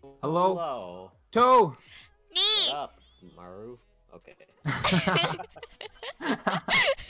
Hello? Hello. Toe! What Me! up, Maru? Okay.